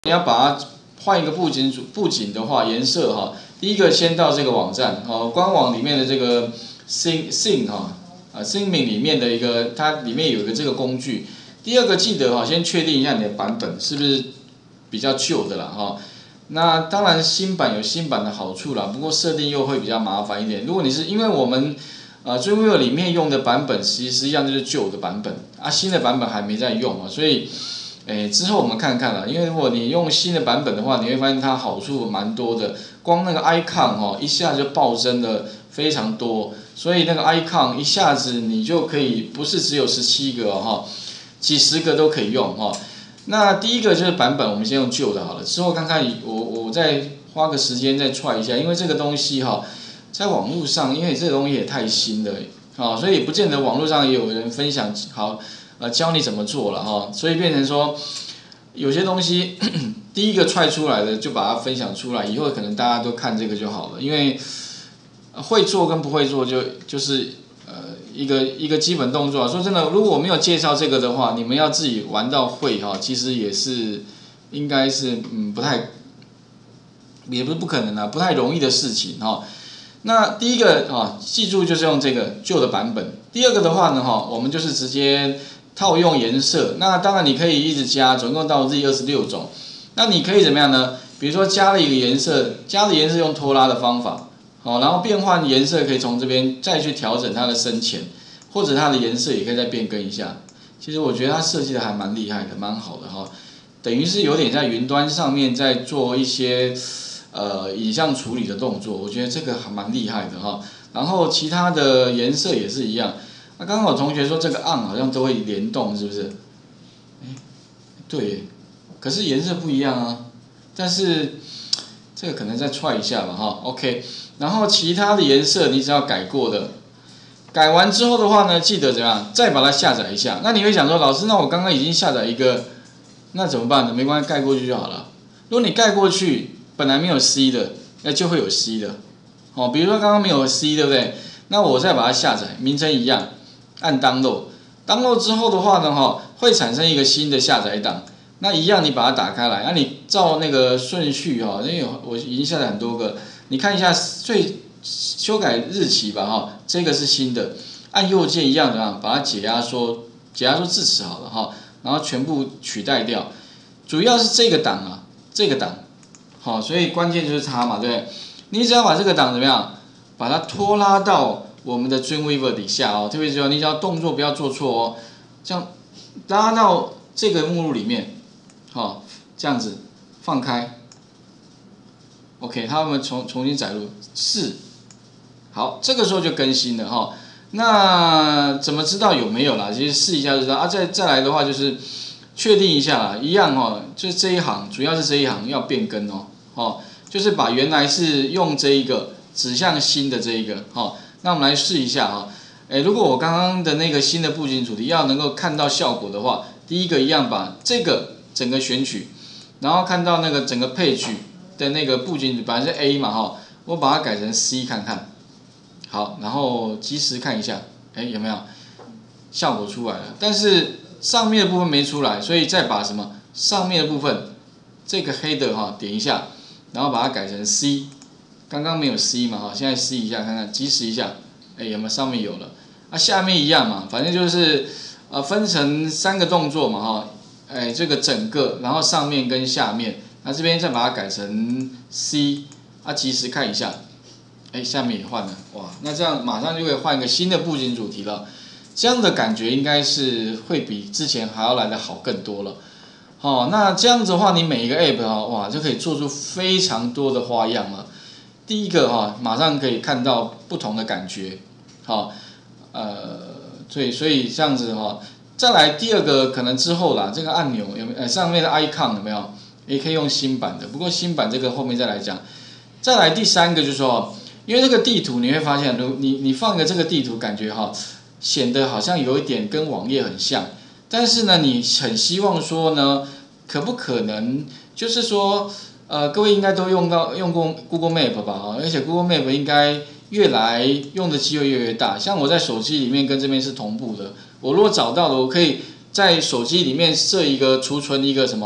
你要把它换一个布景的话，颜色哈，第一个先到这个网站官网里面的这个 Sing Singmin 里面的一个，它里面有一个这个工具。第二个记得先确定一下你的版本是不是比较旧的啦那当然新版有新版的好处啦，不过设定又会比较麻烦一点。如果你是因为我们Dreamweaver 里面用的版本，其实实际上就是旧的版本新的版本还没在用所以。之后我们看看啦，因为如果你用新的版本的话，你会发现它好处蛮多的。光那个 icon 一下就暴增了非常多，所以那个 icon 一下子你就可以不是只有17个几十个都可以用那第一个就是版本，我们先用旧的好了。之后看看我再花个时间再 try 一下，因为这个东西在网络上，因为这个东西也太新了所以不见得网络上也有人分享好。教你怎么做了所以变成说有些东西第一个踹出来的就把它分享出来，以后可能大家都看这个就好了，因为会做跟不会做就是一个基本动作说真的，如果我没有介绍这个的话，你们要自己玩到会其实也是应该是不太，也不是不可能不太容易的事情那第一个记住就是用这个旧的版本。第二个的话呢我们就是直接套用颜色，那当然你可以一直加，总共到Z26种。那你可以怎么样呢？比如说加了一个颜色，加的颜色用拖拉的方法，然后变换颜色可以从这边再去调整它的深浅，或者它的颜色也可以再变更一下。其实我觉得它设计的还蛮厉害的，蛮好的等于是有点在云端上面在做一些影像处理的动作，我觉得这个还蛮厉害的然后其他的颜色也是一样。那刚刚有同学说这个 on 好像都会联动，是不是？对耶，可是颜色不一样但是这个可能再 try 一下吧OK， 然后其他的颜色你只要改过的，改完之后的话呢，记得怎么样？再把它下载一下。那你会想说，老师，那我刚刚已经下载一个，那怎么办呢？没关系，盖过去就好了。如果你盖过去，本来没有 C 的，那就会有 C 的。比如说刚刚没有 C， 对不对？那我再把它下载，名称一样。按 download 之后的话呢会产生一个新的下载档。那一样你把它打开来，你照那个顺序因为我已经下载很多个，你看一下修改日期吧这个是新的，按右键一样怎么样把它解压缩至此好了然后全部取代掉，主要是这个档这个档所以关键就是它嘛，对不对？你只要把这个档怎么样，把它拖拉到我们的 Dreamweaver 底下特别是你只要动作不要做错这样拉到这个目录里面这样子放开 ，OK， 它们重新载入是，好，这个时候就更新了那怎么知道有没有啦？其实试一下就知道再来的话就是确定一下啦，一样就这一行，主要是这一行要变更就是把原来是用这一个指向新的这一个那我们来试一下如果我刚刚的那个新的布景主题要能够看到效果的话，第一个一样把这个整个选取，然后看到那个整个page的那个布景本来是 A 嘛我把它改成 C 看看，好，然后即时看一下，有没有效果出来了？但是上面的部分没出来，所以再把什么上面的部分这个黑的点一下，然后把它改成 C。刚刚没有 C 嘛现在 C 一下看看，即时一下，有没有上面有了？下面一样嘛，反正就是分成3个动作嘛这个整个，然后上面跟下面，那这边再把它改成 C， 即时看一下，下面也换了，哇，那这样马上就可以换一个新的布景主题了。这样的感觉应该是会比之前还要来得好更多了。那这样子的话，你每一个 app 哇就可以做出非常多的花样了。第一个马上可以看到不同的感觉，所以这样子再来第二个可能之后啦，这个按钮上面的 icon 有没有？也可以用新版的，不过新版这个后面再来讲。再来第3个就是说，因为这个地图你会发现，你放一个这个地图，感觉显得好像有一点跟网页很像，但是呢，你很希望说呢，可不可能就是说，各位应该都用过 Google Map 吧而且 Google Map 应该越来用的机会越来越大。像我在手机里面跟这边是同步的，我如果找到了，我可以在手机里面设一个储存一个什么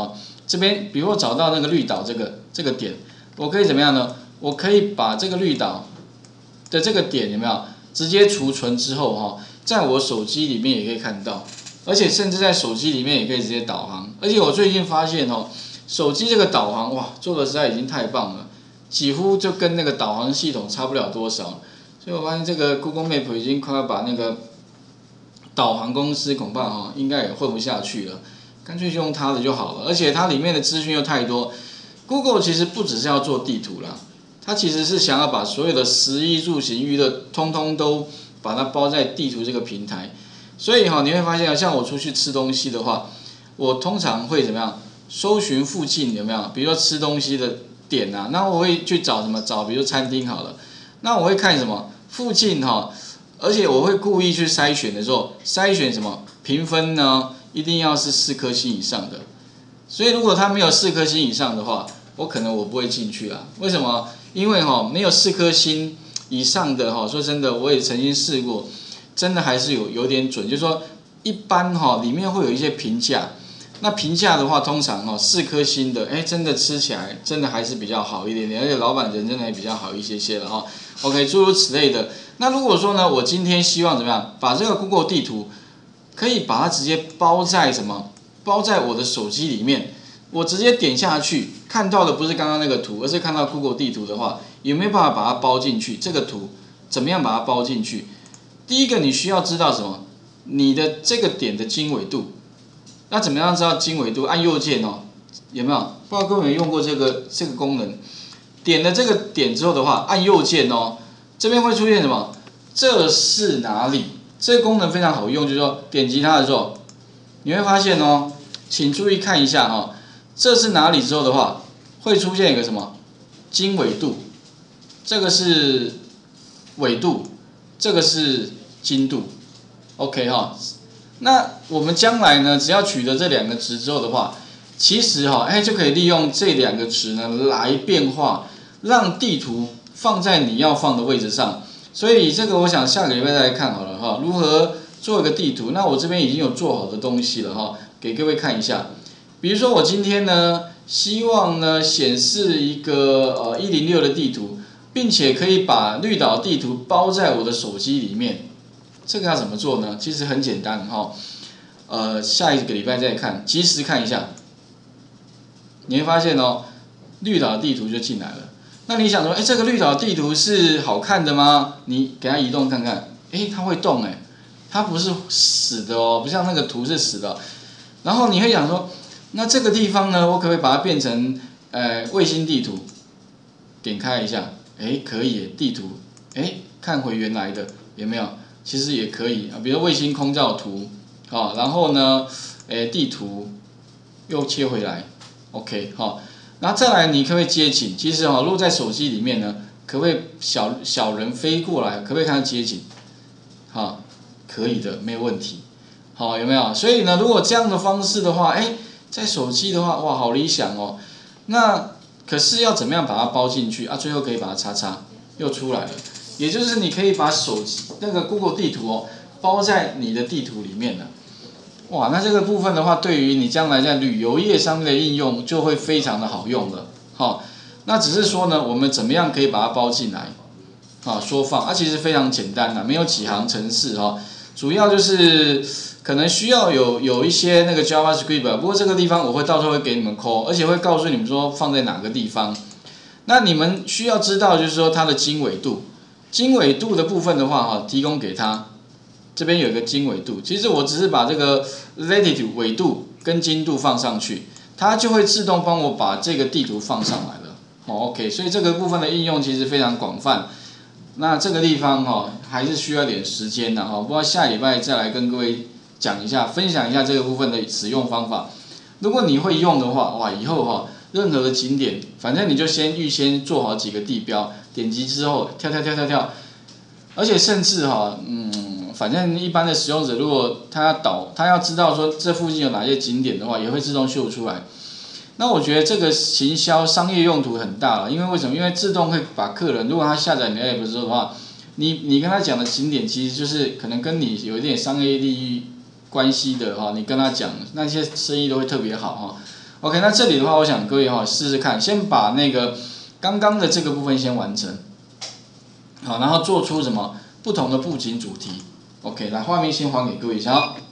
这边比如我找到那个绿岛这个点，我可以怎么样呢？我可以把这个绿岛的这个点有没有直接储存之后哈，在我手机里面也可以看到，而且甚至在手机里面也可以直接导航。而且我最近发现哦，手机这个导航哇，做的实在已经太棒了，几乎就跟那个导航系统差不了多少。所以我发现这个 Google Map 已经快要把那个导航公司恐怕哈应该也混不下去了，干脆就用它的就好了。而且它里面的资讯又太多 ，Google 其实不只是要做地图啦，它其实是想要把所有的食衣住行娱乐通通都把它包在地图这个平台。所以哈你会发现，像我出去吃东西的话，我通常会怎么样？搜寻附近有没有，比如说吃东西的点啊，那我会去找什么？找比如餐厅好了，那我会看什么？附近哈。而且我会故意去筛选的时候，筛选什么评分呢？一定要是4颗星以上的。所以如果它没有4颗星以上的话，我不会进去啦。为什么？因为没有4颗星以上的说真的，我也曾经试过，真的还是有点准。就是说一般里面会有一些评价，那评价的话，通常4颗星的，真的吃起来真的还是比较好一点点，而且老板人真的也比较好一些了OK， 诸如此类的。那如果说呢，我今天希望怎么样，把这个 Google 地图可以把它直接包在什么？包在我的手机里面，我直接点下去，看到的不是刚刚那个图，而是看到 Google 地图的话，有没有办法把它包进去？这个图怎么样把它包进去？第一个你需要知道什么？你的这个点的经纬度。那怎么样知道经纬度？按右键有没有？不知道各位有没有用过这个功能？点了这个点之后的话，按右键这边会出现什么？这是哪里？这个功能非常好用，就是说点击它的时候，你会发现请注意看一下这是哪里之后的话，会出现一个什么？经纬度，这个是纬度，这个是经度 ，OK 那我们将来呢，只要取得这2个值之后的话，其实就可以利用这2个值呢来变化，让地图放在你要放的位置上。所以这个我想下个礼拜再来看好了如何做一个地图。那我这边已经有做好的东西了给各位看一下。比如说我今天呢，希望呢显示一个106的地图，并且可以把绿岛地图包在我的手机里面。这个要怎么做呢？其实很简单下一个礼拜再看，及时看一下，你会发现绿岛地图就进来了。那你想说，这个绿岛地图是好看的吗？你给它移动看看，它会动它不是死的不像那个图是死的。然后你会想说，那这个地方呢，我可不可以把它变成卫星地图？点开一下，可以耶，地图，看回原来的有没有？其实也可以比如卫星空照图然后呢，地图又切回来 ，OK 然后再来你可不可以接景？其实如果在手机里面呢，可不可以小人飞过来？可不可以看到街景？可以的，没有问题。有没有？所以呢，如果这样的方式的话，在手机的话，哇，好理想那可是要怎么样把它包进去最后可以把它叉叉又出来了。也就是你可以把手机那个 Google 地图包在你的地图里面了。哇，那这个部分的话，对于你将来在旅游业上面的应用就会非常的好用了。那只是说呢，我们怎么样可以把它包进来？缩放其实非常简单没有几行程式主要就是可能需要有一些那个 JavaScript， 不过这个地方我会到时候会给你们 call， 而且会告诉你们说放在哪个地方。那你们需要知道就是说它的经纬度。经纬度的部分的话提供给他，这边有一个经纬度，其实我只是把这个 latitude 纬度跟经度放上去，它就会自动帮我把这个地图放上来了。OK， 所以这个部分的应用其实非常广泛。那这个地方还是需要点时间的不过下礼拜再来跟各位讲一下，分享一下这个部分的使用方法。如果你会用的话，哇，以后任何的景点，反正你就预先做好几个地标，点击之后跳，而且甚至反正一般的使用者如果他要知道说这附近有哪些景点的话，也会自动秀出来。那我觉得这个行销商业用途很大了，因为为什么？因为自动会把客人，如果他下载你的 app 之后的话，你跟他讲的景点其实就是可能跟你有一点商业利益关系的你跟他讲那些生意都会特别好 OK， 那这里的话，我想各位试试看，先把那个刚刚的这个部分先完成，好，然后做出什么不同的布景主题。OK， 来画面先还给各位一下。